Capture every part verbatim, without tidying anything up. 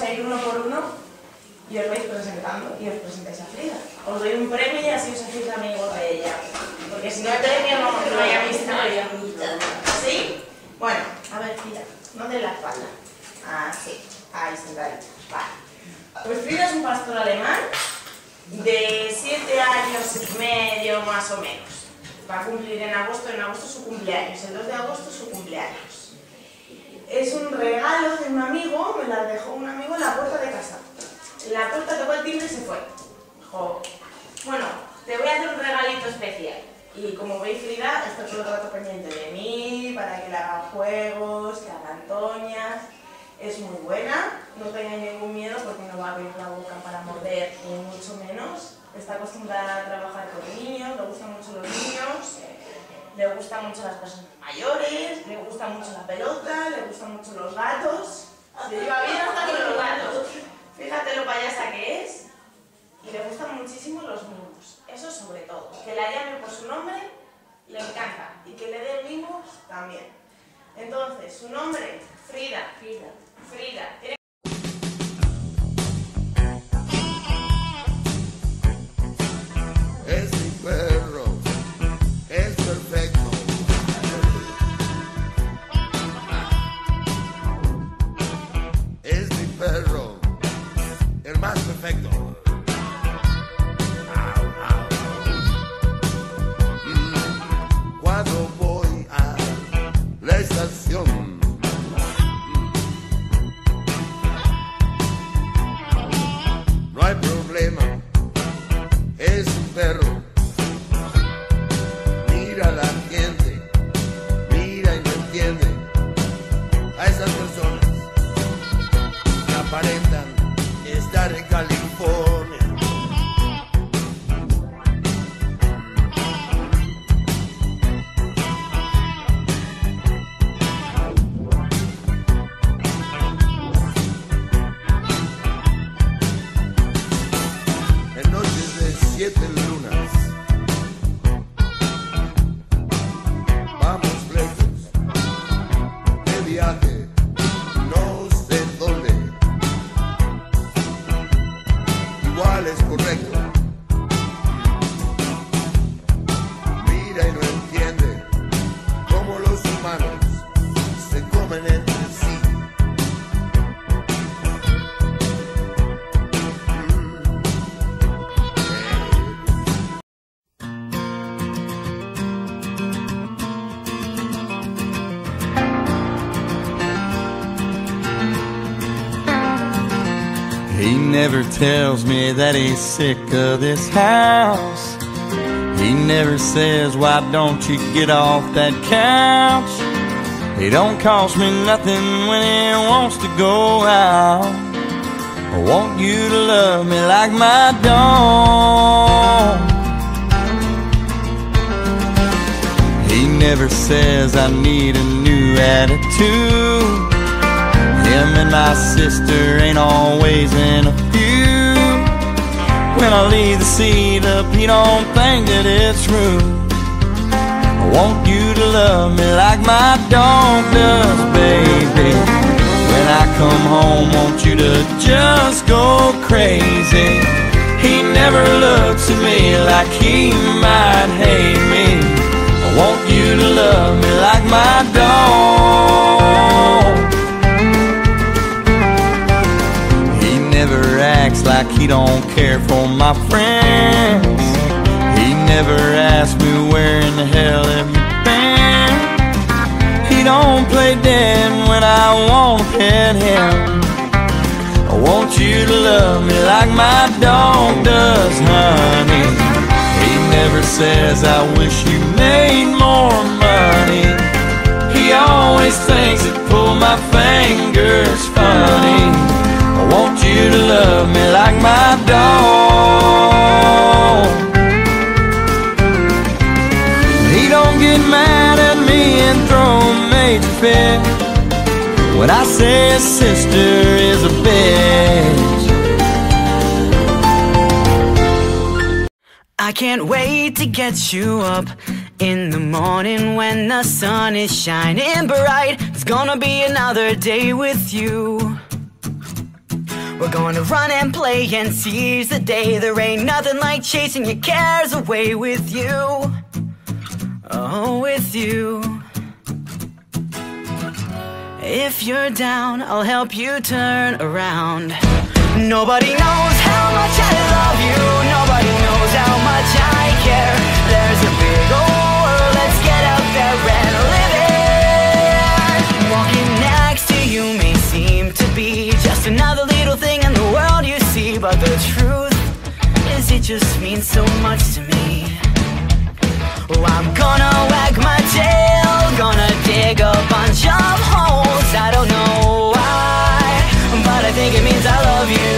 a ir uno por uno y os vais presentando y os presentáis a Frida. Os doy un premio y así os hacéis amigos de ella. Porque si no hay premio, no os doy a mi historia. ¿Sí? Bueno, a ver, Frida, no de la espalda. Así, ahí sentadita. Vale. Pues Frida es un pastor alemán de siete años y medio más o menos. Va a cumplir en agosto, en agosto su cumpleaños, el dos de agosto su cumpleaños. Es un regalo de un amigo, me la dejó un amigo en la puerta de casa. La puerta tocó el timbre y se fue. Dijo, bueno, te voy a hacer un regalito especial. Y como veis, Frida está todo el rato pendiente de mí, para que le haga juegos, que hagan toñas. Es muy buena, no tengáis ningún miedo porque no va a abrir la boca para morder, ni mucho menos. Está acostumbrada a trabajar con niños, le gustan mucho los niños, le gustan mucho las personas mayores, le gusta mucho la pelota, le gustan mucho los gatos. Se lleva bien hasta con los gatos. Fíjate lo payasa que es. Y le gustan muchísimo los mimos. Eso sobre todo. Que la llame por su nombre, le encanta. Y que le dé mimos también. Entonces, su nombre, Frida. Frida. Frida. ¿Tiene Es mi perro, es perfecto. Es mi perro, el más perfecto. Cuando voy a la estación, no hay problema. Es un perro. Mira a la gente, mira y no entiende a esas personas que aparentan estar en California. En noches de siete lunas, vamos lejos de viaje, no sé dónde. Igual es correcto. Mira y no entiende cómo los humanos se comen entre sí. He never tells me that he's sick of this house. He never says, why don't you get off that couch? He don't cost me nothing when he wants to go out. I want you to love me like my dog. He never says I need a new attitude. Him and my sister ain't always in a feud. When I leave the seat up, he don't think that it's rude. I want you to love me like my dog does, baby. When I come home, want you to just go crazy. He never looks at me like he might hate me. I want you to love me like my dog. Acts like he don't care for my friends. He never asks me where in the hell have you been. He don't play dead when I wanna pet him. I want you to love me like my dog does, honey. He never says I wish you made more money. He always thinks that pull my fingers funny. I want you to love me like my dog. He don't get mad at me and throw a major fit when I say his sister is a bitch. I can't wait to get you up in the morning when the sun is shining bright. It's gonna be another day with you. We're gonna run and play and seize the day. There ain't nothing like chasing your cares away with you. Oh, with you. If you're down, I'll help you turn around. Nobody knows how much I love you. Nobody knows how much I care. There's a big old world, let's get out there and live it. Walking next to you may seem to be just another little thing in the world you see, but the truth is it just means so much to me. Oh, I'm gonna wag my tail, gonna dig a bunch of holes. I don't know why, but I think it means I love you.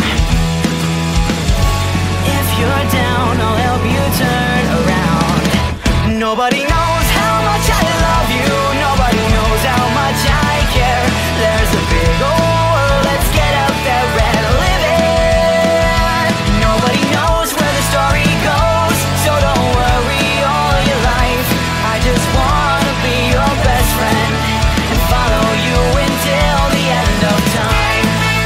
If you're down, I'll help you turn around. Nobody knows how much I love you. Nobody knows how much I care. There's a big old world, let's get out there and live it. Nobody knows where the story goes, so don't worry all your life. I just wanna be your best friend and follow you until the end of time.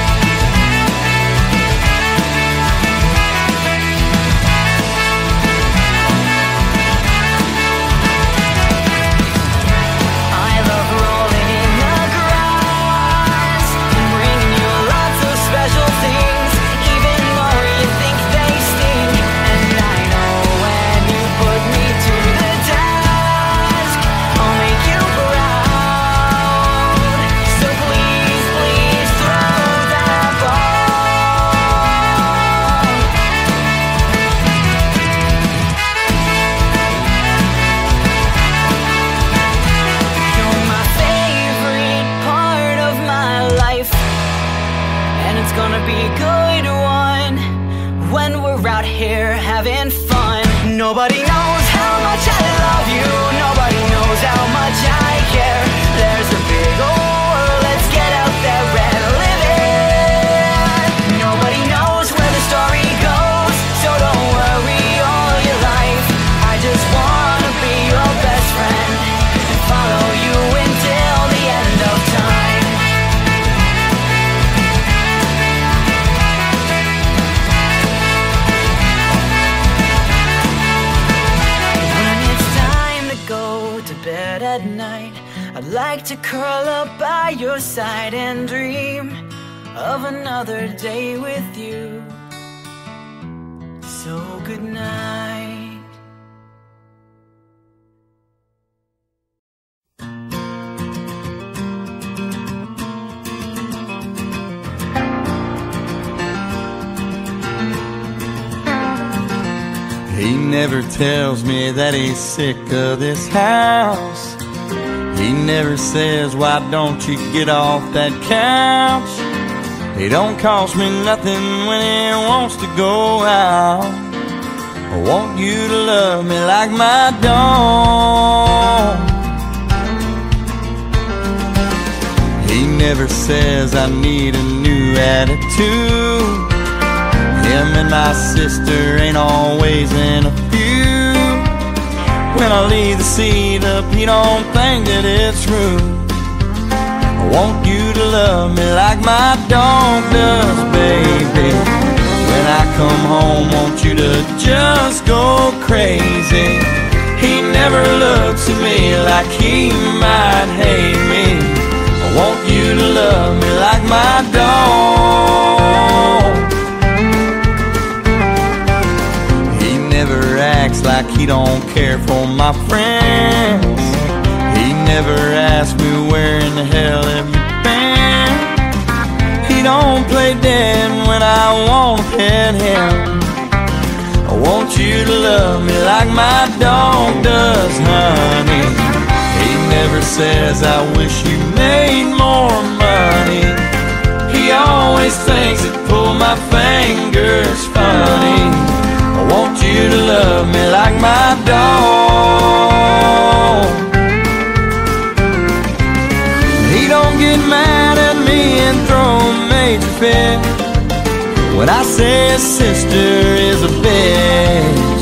I love rolling in the grass and bringing you lots of special things, even though you think they sting. And I know when you put me to the task, I'll make you proud. So please, please throw that ball. You're my favorite part of my life, and it's gonna be a good one when we're out here having fun. Nobody knows how much I love you. Nobody knows how much I care. There's a big old world, let's get out there and live it. Nobody knows where the story goes, so don't worry all your life. I just wanna be your best friend and follow you until the end of time. When it's time to go to bed at night, I'd like to curl up by your side and dream of another day with you. So good night. He never tells me that he's sick of this house. He never says, why don't you get off that couch? He don't cost me nothing when he wants to go out. I want you to love me like my dog. He never says I need a new attitude. Him and my sister ain't always in a feud. When I leave the seat up, he don't think that it's rude. I want you to love me like my dog does, baby. When I come home, want you to just go crazy. He never looks at me like he might hate me. I want you to love me like my dog. He never acts like he don't care for my friends. He never asks me where in the hell have you been. He don't play dead when I wanna pet him. I want you to love me like my dog does, honey. He never says I wish you made more money. He always thinks that pull my fingers funny. I want you to love me like my dog. He don't get mad at me and throw a major fit when I say his sister is a bitch.